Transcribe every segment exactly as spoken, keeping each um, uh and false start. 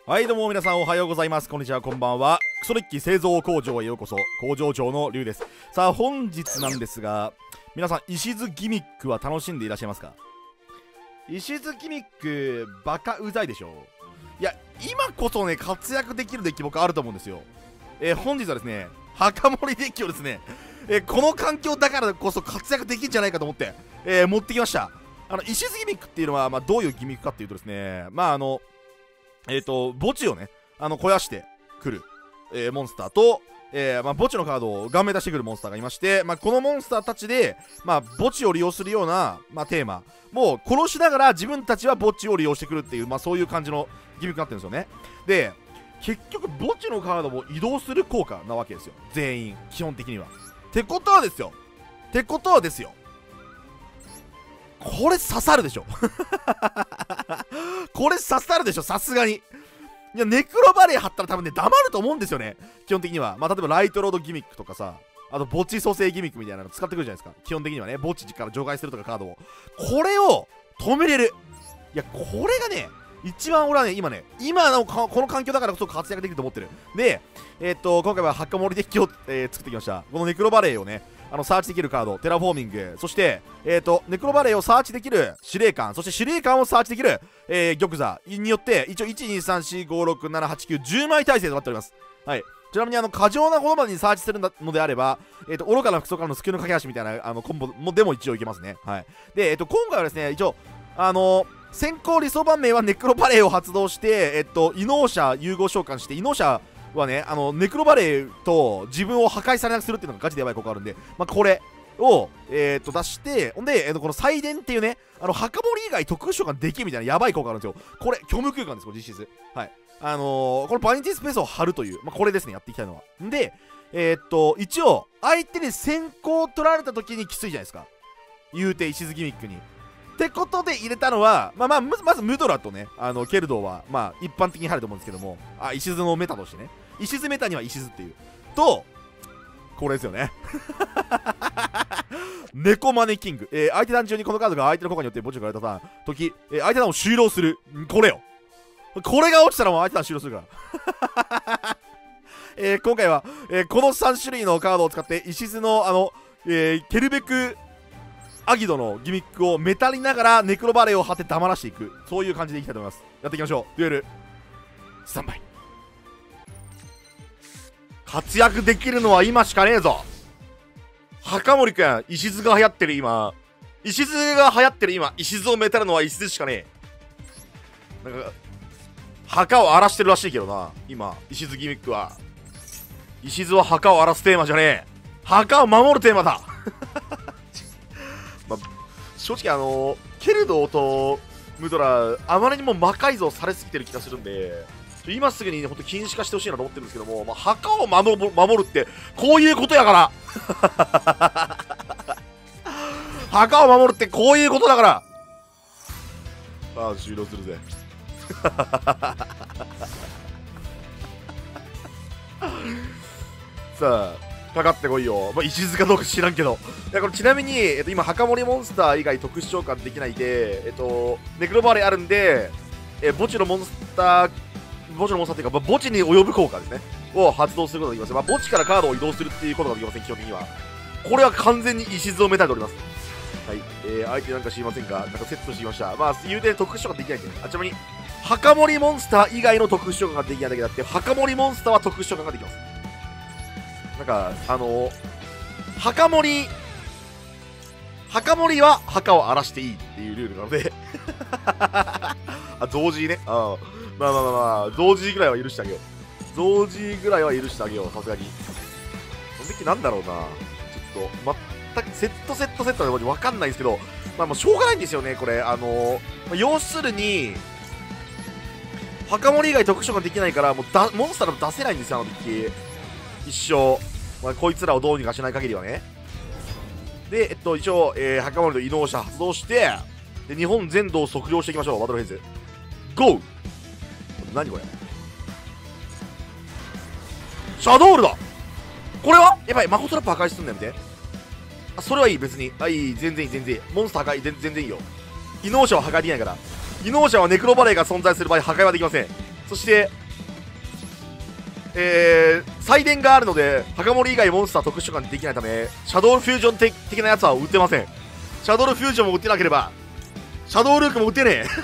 はいどうも皆さんおはようございます。こんにちは、こんばんは。クソデッキ製造工場へようこそ。工場長のリュウです。さあ本日なんですが、皆さん石津ギミックは楽しんでいらっしゃいますか？石津ギミックバカうざいでしょ。いや今こそね活躍できるデッキ僕あると思うんですよ。えー、本日はですね墓守りデッキをですね、えー、この環境だからこそ活躍できるんじゃないかと思って、えー、持ってきました。あの石津ギミックっていうのは、まあ、どういうギミックかっていうとですね、まああのえっ、ー、と墓地をねあの肥やしてくる、えー、モンスターと、えーまあ、墓地のカードを顔面出してくるモンスターがいまして、まあ、このモンスターたちで、まあ、墓地を利用するような、まあ、テーマもう殺しながら自分たちは墓地を利用してくるっていう、まあ、そういう感じのギミックになってるんですよね。で結局墓地のカードも移動する効果なわけですよ、全員基本的には。ってことはですよってことはですよこれ刺さるでしょこれ刺さるでしょ、さすがに。いやネクロバレー貼ったら多分ね黙ると思うんですよね、基本的には。まあ例えばライトロードギミックとかさ、あと墓地蘇生ギミックみたいなの使ってくるじゃないですか、基本的にはね。墓地から除外するとかカードを、これを止めれる。いやこれがね一番俺はね今ね今のこの環境だからこそ活躍できると思ってる。でえー、っと今回は墓守りデッキを、えー、作ってきました。このネクロバレーをねあのサーチできるカード、テラフォーミング、そしてえー、っとネクロバレーをサーチできる司令官、そして司令官をサーチできる、えー、玉座によって一応いちにさんしごろくななはちきゅうじゅうまい体制となっております。はい。ちなみにあの過剰なことまでにサーチするのであれば、えー、と愚かな服装からのスキルの架け橋みたいなあのコンボもでも一応いけますね。はい。で、えー、と今回はですね一応あのー、先行理想盤面はネクロバレーを発動して、えっと、異能者融合召喚して、異能者はね、あのネクロバレーと自分を破壊されなくするっていうのがガチでやばい効果あるんで、まあ、これを、えー、っと出して、ほんで、えー、とこの祭殿っていうね、あの墓守り以外特殊召喚できるみたいなやばい効果あるんですよ。これ、虚無空間です、これ実質。はい。あのー、このバニティスペースを貼るという、まあ、これですね、やっていきたいのは。んで、えー、っと、一応、相手に先行取られた時にきついじゃないですか。言うて、石津ギミックに。ってことで入れたのは、まあまあ、まずムドラとね、あのケルドーは、まあ、一般的に入ると思うんですけども、あ、石津のメタとしてね、石津メタには石津っていう。と、これですよね。猫マネキング。えー、相手団中にこのカードが相手の効果によって墓地を取られた時、えー、相手団を終了する。これよ。これが落ちたらもう相手団終了するから。えー、今回は、えー、このさん種類のカードを使って、石津の、あの、えー、ケルベク、アギドのギミックをメタりながらネクロバレーを張って黙らしていく、そういう感じでいきたいと思います。やっていきましょう。デュエルスタンバイ。活躍できるのは今しかねえぞ。墓守くん、石津が流行ってる今、石津が流行ってる今、石津をメタるのは石津しかねえ。なんか墓を荒らしてるらしいけどな今石津ギミックは。石津は墓を荒らすテーマじゃねえ、墓を守るテーマだ。まあ、正直あのケルドーとムドラあまりにも魔改造されすぎてる気がするんで、今すぐに、ね、本当禁止化してほしいなと思ってるんですけども、まあ、墓を守る、守るってこういうことやから墓を守るってこういうことだから。ああ終了するぜ。さあかかってこいよ。まあ、石津かどうか知らんけど。いやこれちなみに、えっと、今墓守りモンスター以外特殊召喚できないで、えっと、ネクロバレーあるんで、え墓地のモンスター墓地のモンスターっていうか、まあ、墓地に及ぶ効果ですねを発動することができます。まあ、墓地からカードを移動するっていうことができません、基本的には。これは完全に石津をメタれております。はい、えー、相手なんか知りませんが、なんかセットしてきました。まあ言うて特殊召喚できないんで、ね、あちなみに墓守りモンスター以外の特殊召喚ができないだけだって、墓守りモンスターは特殊召喚ができます。なんかあのー、墓守り墓守りは墓を荒らしていいっていうルールなのであ同時ね、あまあまあまあまあ同時ぐらいは許してあげよう。同時ぐらいは許してあげよう、さすがに。その時なんだろうな、ちょっと全くセットセットセットで分かんないんですけど、まあもうしょうがないんですよねこれ。あのー、まあ、要するに墓守り以外特殊召喚できないからもうだモンスターでも出せないんですよ、あの時一生、まあ、こいつらをどうにかしない限りはね。でえっと一応、えー、墓守りと異能者発動して、で日本全土を測量していきましょう。バトルフェイズゴー。何これ、シャドウルだ。これはやばい、魔法トラップ破壊するんだよみたい。あそれはいい、別に。あいい、全然いい全然いい。モンスター破壊全然いいよ。異能者は破壊できないから。異能者はネクロバレーが存在する場合破壊はできません。 そしてえー、祭電があるので墓守以外モンスター特殊召喚できないためシャドウフュージョン的的なやつは撃てません。シャドウフュージョンも撃てなければシャドウルークも撃てねえ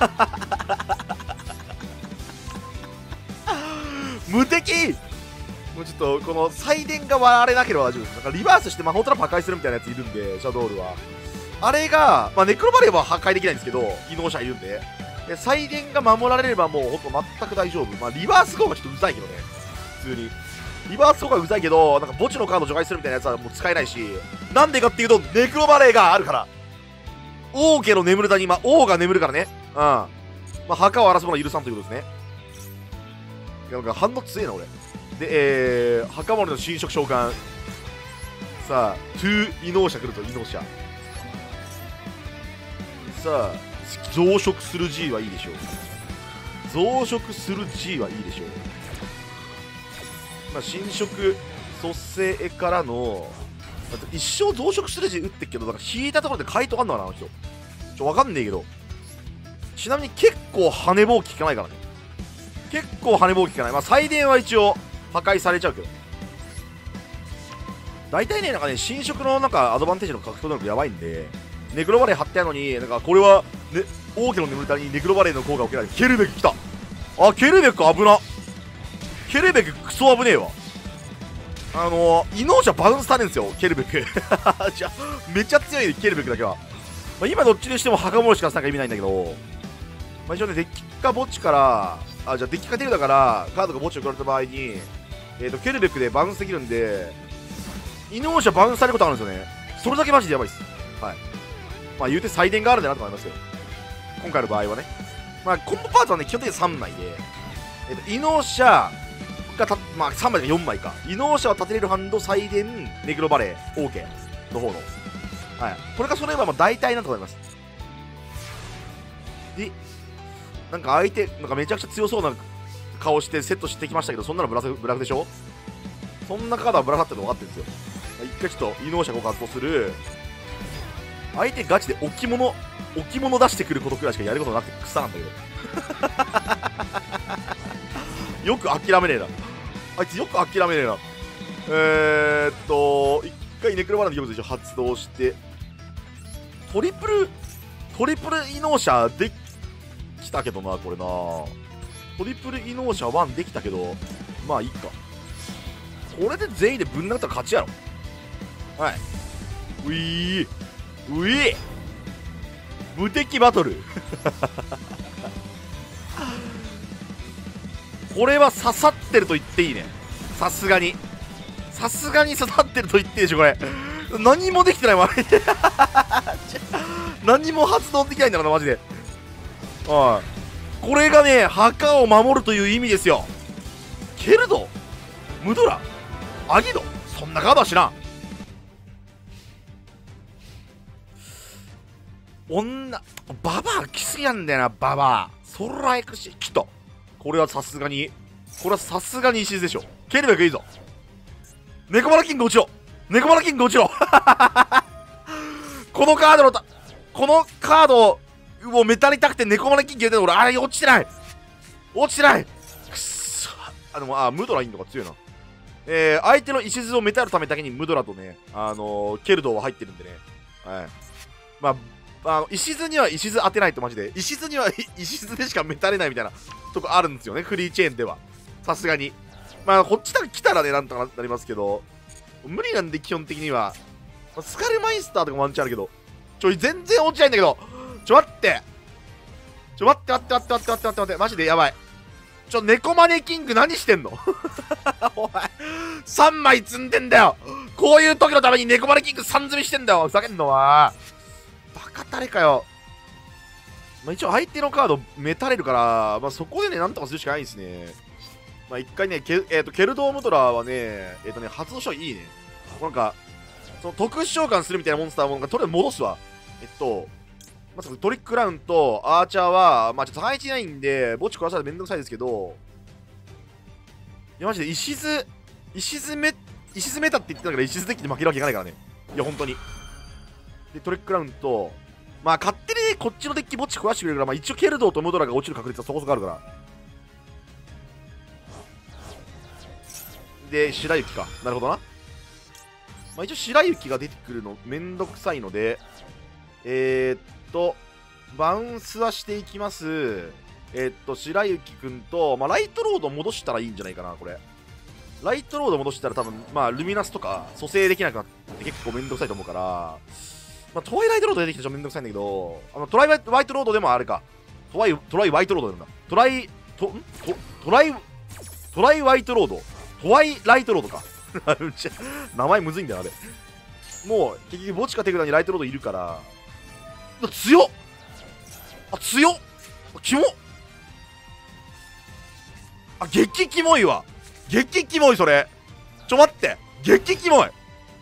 無敵。もうちょっとこの祭電が割れなければ大丈夫です。なんかリバースして魔法トラップ破壊するみたいなやついるんで、シャドウルはあれが、まあ、ネクロバレーは破壊できないんですけど技能者いるんで、で祭電が守られればもうほんと全く大丈夫。まあリバース号がちょっとうざいけどね、普通にリバース号がうざいけど、なんか墓地のカード除外するみたいなやつはもう使えないし、なんでかっていうとネクロバレーがあるから。王家の眠る谷、今王が眠るからね。うん、まあ墓を荒らすものは許さんということですね。いやなんか反応強えな俺で、えー、墓守の侵食召喚。さあトゥー異能者来ると。異能者さあ増殖する G はいいでしょう。増殖する G はいいでしょう。まあ侵食蘇生からの一生増殖する G 打ってっけど、なんか引いたところで回答あんのかなあの人。ちょわかんねえけど、ちなみに結構羽根ぼうき効かないからね。結構羽根ぼうき効かない。まあ祭電は一応破壊されちゃうけど、大体ね、なんかね、新色のなんかアドバンテージの獲得能力やばいんで、ネクロバレー貼ってあるのに、なんかこれは、ね、王家の眠る谷にネクロバレーの効果を受けない。ケルベク来た。あ、ケルベク危な。ケルベククソ危ねえわ。あのー、異能者バウンスされるんですよ、ケルベク。じゃめっちゃ強いね、ケルベクだけは。まあ、今どっちにしても墓守しかなんか意味ないんだけど、まあ、一応ね、デッキか墓地から、あ、じゃあデッキかテルだから、カードが墓地を送られた場合に、えーと、ケルベクでバウンスできるんで、異能者バウンスされることあるんですよね。それだけマジでやばいっす。はい。まあ言うて祭電があるんだなと思いますけど、今回の場合はね。まあコンボパーツはね、基本的にさんまいで、えっと、異能者がた、まあさんまいかよんまいか。異能者は立てれるハンド、祭電、ネクロバレー、オーケーの方の。はい。これが揃えばまあ大体なんと思います。で、なんか相手、なんかめちゃくちゃ強そうな顔してセットしてきましたけど、そんなのブラフ、ブラフでしょ。そんなカードはブラフってるの分かってるんですよ。一回ちょっと異能者を活動する。相手ガチで置物置物出してくることくらいしかやることなくて草なんだけどよく諦めねえなあいつ。よく諦めねえな。えーっと一回ネクロバラの業務で発動してトリプルトリプル異能者できたけどな。これなトリプル異能者ワンできたけど、まあいいか。これで全員でぶん殴ったら勝ちやろ。はい。ウィーウィー無敵バトルこれは刺さってると言っていいね。さすがにさすがに刺さってると言っていいでしょこれ。何もできてないわ何も発動できないんだからなマジで。はい。これがね墓を守るという意味ですよ。ケルドムドラアギド、そんなカードは知らん。女ババア来すぎなんだよな。ババアソラエクシ来た。これはさすがにこれはさすがに石でしょ。ケルベクいいぞ。ネコバラキング落ちろ。ネコバラキング落ちろこのカードのたこのカードをメタりたくてネコバラキング入れてる俺あれ落ちてない落ちてない。くっそ。あでもあムドラいいのか強いな。えー、相手の礎をメタるためだけにムドラとね、あのー、ケルドーは入ってるんでね。はい。まあ、あの礎には礎当てないとマジで。礎には礎でしかメタれないみたいなとこあるんですよね、フリーチェーンでは。さすがに。まあ、こっちだけ来たらね、なんとかなりますけど、無理なんで基本的には。まあ、スカルマイスターとかもワンチャンあるけど、ちょい、全然落ちないんだけど、ちょ待って。ちょ待って待って待って待って待って待って待って、マジでやばい。ちょ、ネコマネキング何してんのお前、さんまい積んでんだよ。こういう時のためにネコマネキングさん積みしてんだよ。ふざけんのは。バカタレかよ。まあ、一応相手のカードメタれるから、まあ、そこでね、なんとかするしかないんですね。まあ、一回ね、ケ,、えー、とケルドームドラーはね、えっ、ー、とね、発動したらいいね。なんか、その特殊召喚するみたいなモンスターも、とりあえず戻すわ。えっと、まずトリックラウンとアーチャーは、まあちょっとさんいちないんで、墓地壊されてめんどくさいですけど、いやマジで石津、石津メ、石津メタって言ってたから石津デッキで負けるわけいかないからね。いや、本当に。で、トリックラウンと、まあ勝手にこっちのデッキ墓地壊してくれるから、まあ一応ケルドーとムドラが落ちる確率はそこそこあるから。 で白雪か。なるほどな。まあ、一応白雪が出てくるのめんどくさいので、えー、っとバウンスはしていきます。えー、っと白雪くんと、まあ、ライトロード戻したらいいんじゃないかな。これライトロード戻したら多分、まあ、ルミナスとか蘇生できなくなって結構めんどくさいと思うから、まあ、トワイライトロード出てきてちょっとめんどくさいんだけど、あのトライワイトロードでもあれか。トライ、トライワイトロードなんだ。トライ、ト、んト、トライ、トライワイトロード。トワイライトロードか。名前むずいんだよ、あれ。もう、結局、墓地か手札にライトロードいるから、強っあ、強っキモっあ、激キモいわ。激キモい、それ。ちょ、待って。激キモい。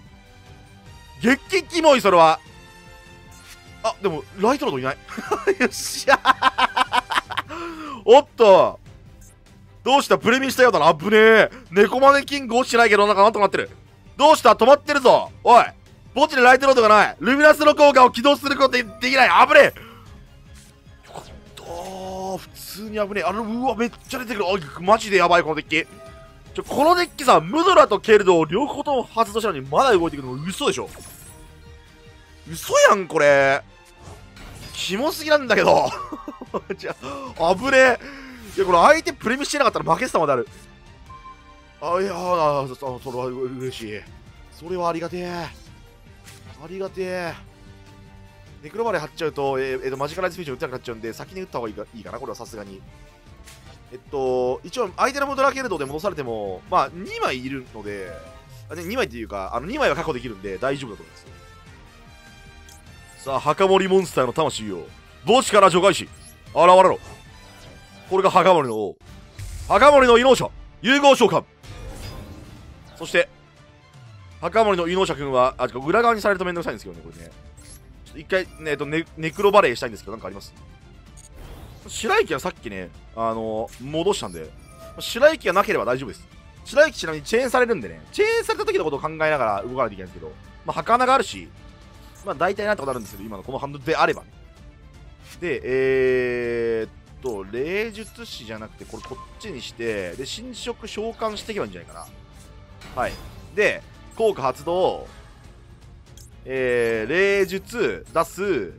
激キモい、それは。あ、でも、ライトロードいない。よっしゃおっとどうしたプレミしたようだな。あぶねえ。猫マネキング落ちてないけど、なんかなんとかなってる。どうした止まってるぞ。おい。墓地でライトロードがない。ルミナスの効果を起動することできない。あぶねえ。よかったー。普通にあぶねえ。あれ、うわ、めっちゃ出てくる。おい、マジでやばい、このデッキ。ちょ、このデッキさ、ムドラとケルドを両方とも発動したのにまだ動いてくるの嘘でしょ。嘘やん、これ。キモすぎなんだけど。じゃあ、危ねえ。いや、これ相手プレミしてなかったら負けてたまである。あ、いやー、そそれは嬉しい。それはありがてえ。ありがてえ。ネクロバレー張っちゃうと、えーえー、とマジカライズフィーチャー打てなくなっちゃうんで、先に打った方がいいかいいかな、これはさすがに。えっと、一応、相手のムドラケルドで戻されても、まあ、にまいいるので、あにまいっていうか、あのにまいは確保できるんで大丈夫だと思います。さあ、墓守モンスターの魂を墓地から除外し現れろ。これが墓守の王、墓守の異能者融合召喚。そして墓守の異能者くんはあ裏側にされるとめんどくさいんですけどね、これね。ちょっと一回ね、えっと、ネ, ネクロバレーしたいんですけど、なんかあります？白雪はさっきね、あのー、戻したんで、白雪がなければ大丈夫です。白雪ちなみにチェーンされるんでね、チェーンされた時のことを考えながら動かないといけないんですけど、まあ、墓があるし、まあ大体なんとかなるんですけど、今のこのハンドルであればね。で、えー、っと、霊術師じゃなくて、これこっちにして、で、侵食召喚していけばいいんじゃないかな。はい。で、効果発動、えー、霊術出す、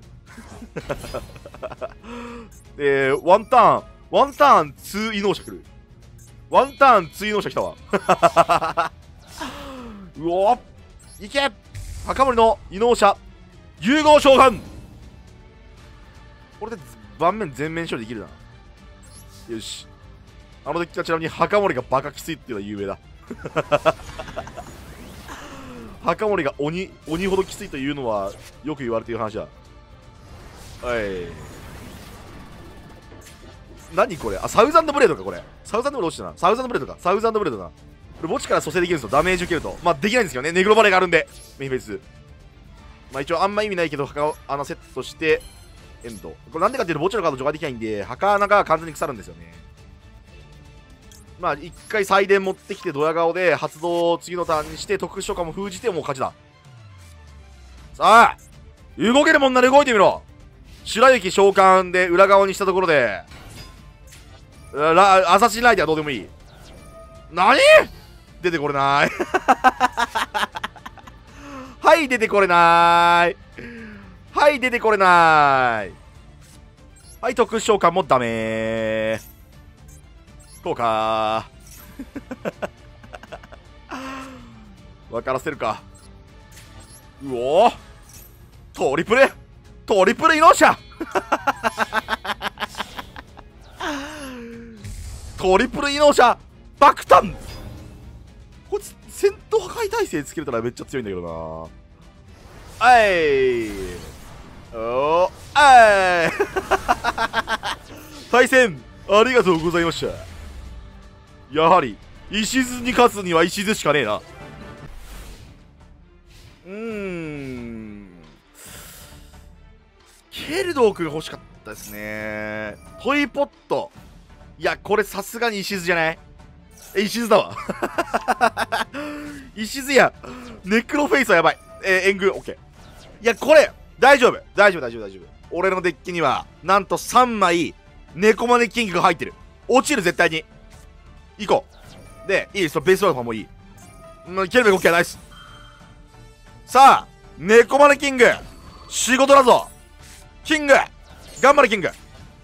で、ワンターン、ワンターンツー異能者来る。ワンターンツー異能者来たわ。うおいけ墓守の異能者融合召喚。これで盤面全面処理できるな。よし。あのデッキはちなみに墓守がバカきついっていうのは有名だ。墓守が鬼鬼ほどきついというのはよく言われている話だ。はい。何これ、あ、サウザンドブレードか。これサウザンドブレード落ちたな。サウザンドブレードか。サウザンドブレードだな。これ墓地から蘇生できるんですよ。ダメージ受けると。まあできないんですけどね、ネグロバレーがあるんで、メインフェイス。まあ一応あんま意味ないけど、あのセットしてエンド。これなんでかっていうと墓地のカード除外できないんで、墓穴が完全に腐るんですよね。まあ一回祭電持ってきてドヤ顔で発動を次のターンにして特殊召喚も封じてもう勝ちだ。さあ動けるもんなら動いてみろ。白雪召喚で裏側にしたところでラアサシンライダーはどうでもいい。何出てこれない。はい出てこれないはい出てこれないはい特殊召喚もダメー。こうかー。分からせるか。うおートリプルトリプル異能者トリプル異能者爆誕。こいつ戦闘破壊耐性つけれたらめっちゃ強いんだけどな。はいおーあい対戦ありがとうございました。やはり石津に勝つには石津しかねえな。うーんケルドー君が欲しかったですね。トイポット、いやこれさすがに石津じゃない？え石津だわ。石津やネクロフェイスはやばい。えー、援軍 OK。 いやこれ大丈夫大丈夫大丈夫大丈夫。俺のデッキにはなんとさんまいネコマネキングが入ってる。落ちる絶対に。行こう。でいいですよ、ベースワードもいい。 うん、ケルベ OK ナイス。さあ猫マネキング仕事だぞ。キング頑張れキング。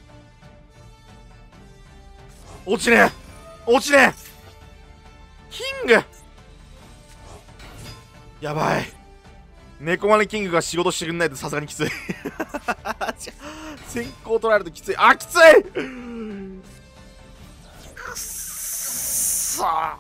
落ちねえ落ちねえキングやばい。猫マネキングが仕事してくんないとさすがにきつい先行取られるときつい。あきついくっそー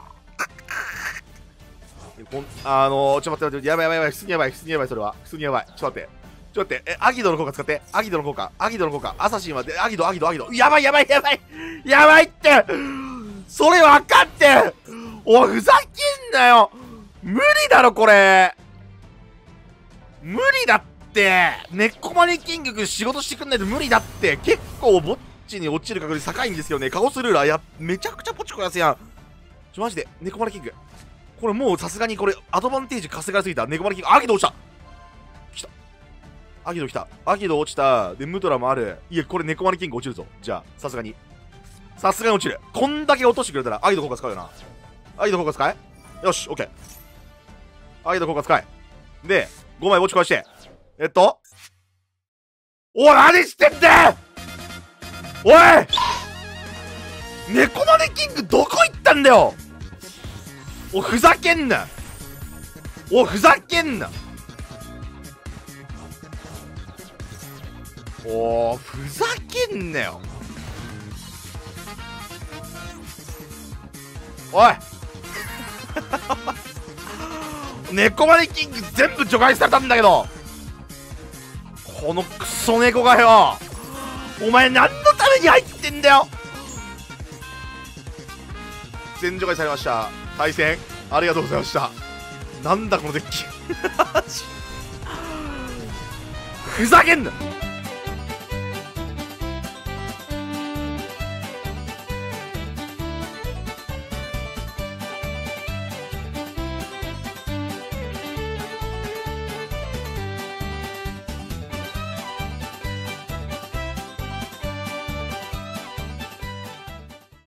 こんあのー、ちょっと待って待って、やばいやばいやばい、普通にやばい普通にやばい、それは普通にやばい。ちょっと待ってちょっと待って、えアギドの効果使って、アギドの効果アギドの効果アサシンはでアギドアギドアギドやばいやばいやばいやばいってそれ分かっておいふざけんなよ無理だろこれ無理だって猫マネキング君仕事してくんないと無理だって。結構ぼっちに落ちる確率高いんですよね。カゴスルーラーやめちゃくちゃポチコやすやん。ちょマジで猫マネキングこれもうさすがにこれアドバンテージ稼がれすぎた。猫マネキングアギド落ちた来たアギド来たアギド落ちた。でムトラもある。いやこれ猫マネキング落ちるぞ。じゃあさすがにさすがに落ちる。こんだけ落としてくれたらアギド効果使うよな。アギド効果使えよしオッケーアギド効果使えでごまい墓地壊して、えっとおい何してんだよおい猫マネキングどこ行ったんだよおふざけんなおふざけんなおふざけんなよおい猫マネキング全部除外されたんだけどこのクソ猫がよお前何のために入ってんだよ。全除外されました。対戦ありがとうございました。なんだこのデッキふざけんな